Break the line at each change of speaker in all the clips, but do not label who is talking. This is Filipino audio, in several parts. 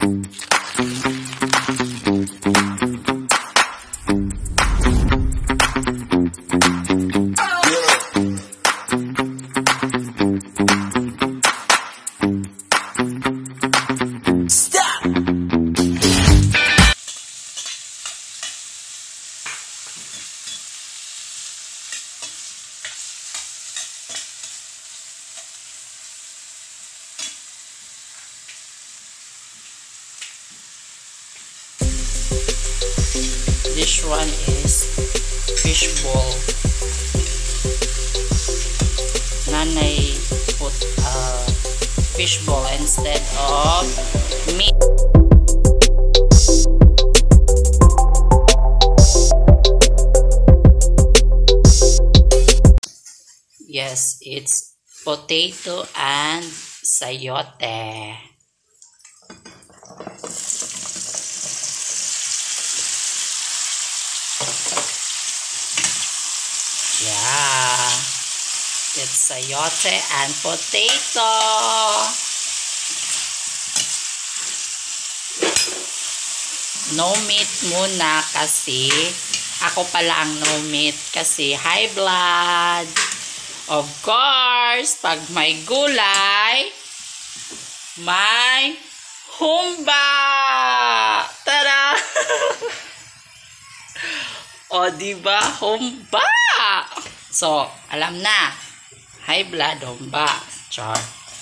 This one is fish ball. Nanay put fish ball instead of meat. Yes, it's potato and sayote. Yeah, it's sayote and potato. No meat muna kasi ako pala ang no meat kasi high blood. Of course, pag may gulay, may humba. Tada! O, diba? Humba! So, alam na. High blood, humba. Char.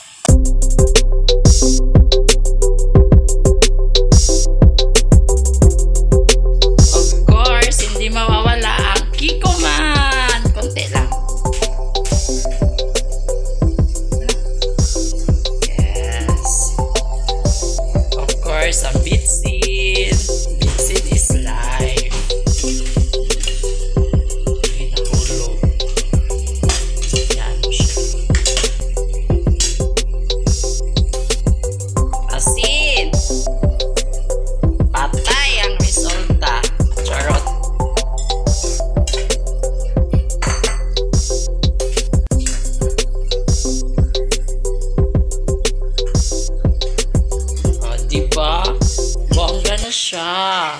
Of course, hindi mawawala ang kikoman. Konti lang. Yes. Of course, ang bitsin. Bitsin is life. Diba? Bongga na siya.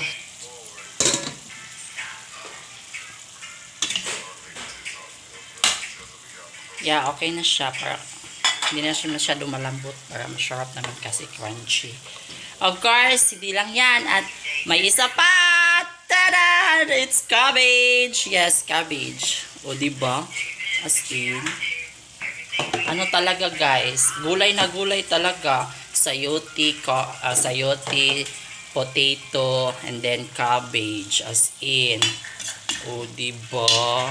Yeah, okay na siya. Para hindi na siya masyado malambot. Para masarap naman kasi crunchy. Of course, hindi lang yan. At may isa pa! Tada! It's cabbage! Yes, cabbage. O, diba? As in. Ano talaga, guys? Gulay na gulay talaga. Sayote, sayote, potato, and then cabbage, as in. O, diba?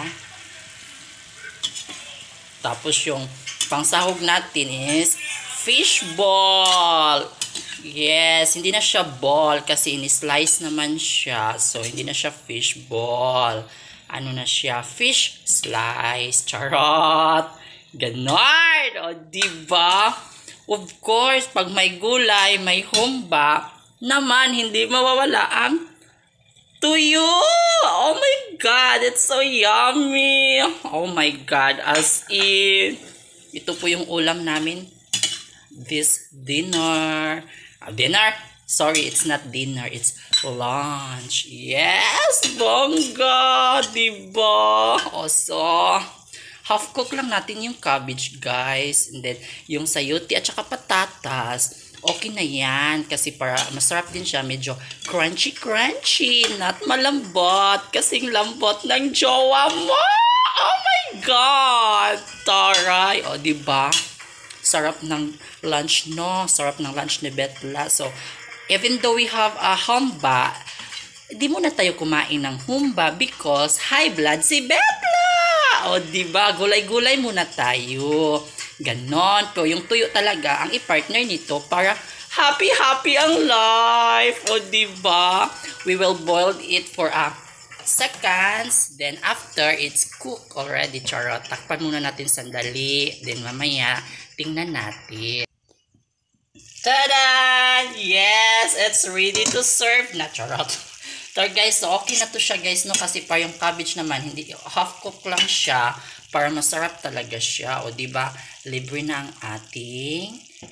Tapos yung pangsahog natin is fish ball. Yes, hindi na siya ball kasi in-slice naman siya. So, hindi na siya fish ball. Ano na siya? Fish slice. Charot! Ganon! O, diba? Of course, pag may gulay, may humba, naman hindi mawawala ang tuyo. Oh my God, it's so yummy. Oh my God, as in. Ito po yung ulam namin this dinner. Sorry, it's not dinner, it's lunch. Yes, bongga, diba? Also, half cook lang natin yung cabbage, guys. And then, yung sayote at saka patatas. Okay na yan. Kasi para masarap din siya. Medyo crunchy. Not malambot. Kasing lambot ng jowa mo. Oh my God! Taray. O, diba? Sarap ng lunch, no? Sarap ng lunch ni Betla. So, even though we have a humba, di muna tayo kumain ng humba because high blood si Betla. O, diba? Gulay-gulay muna tayo. Ganon. Pero yung tuyo talaga, ang i-partner nito para happy ang life. O, diba? We will boil it for seconds. Then, after, it's cooked already. Charot. Takpan muna natin sandali. Then, mamaya, tingnan natin. Tada! Yes! It's ready to serve na. Charot. So guys, so okay na to siya guys, no? Kasi pa yung cabbage naman, hindi half cook lang siya para masarap talaga siya. O diba, libre na ang ating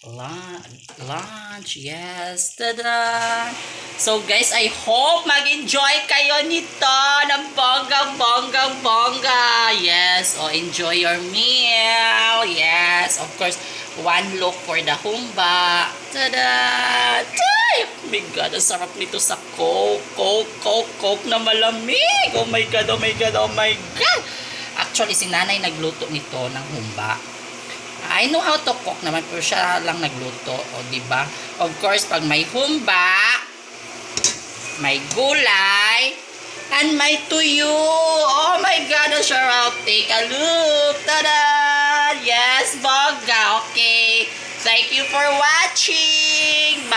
Lunch, yes. Tada! So guys, I hope mag-enjoy kayo nito ng bongga. Yes, enjoy your meal. Yes, of course, one look for the humba. Tada! Ay, oh my God, ang sarap nito sa Coke na malamig. Oh my God. Actually, si nanay nagluto nito ng humba. I know how to cook naman, pero siya lang nagluto, diba? Of course, pag may humba, may gulay, and may tuyo. Oh my God, ang sarap. Take a look. Tada! Yes, bongga. Okay. Thank you for watching.